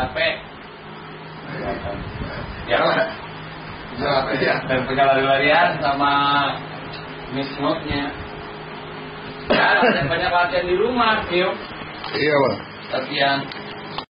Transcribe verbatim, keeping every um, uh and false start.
capek. Ya kan? Ya. Dan lari-larian sama mismotnya. Ya, ada banyak latihan di rumah, Tio. Iya, Bang. Latihan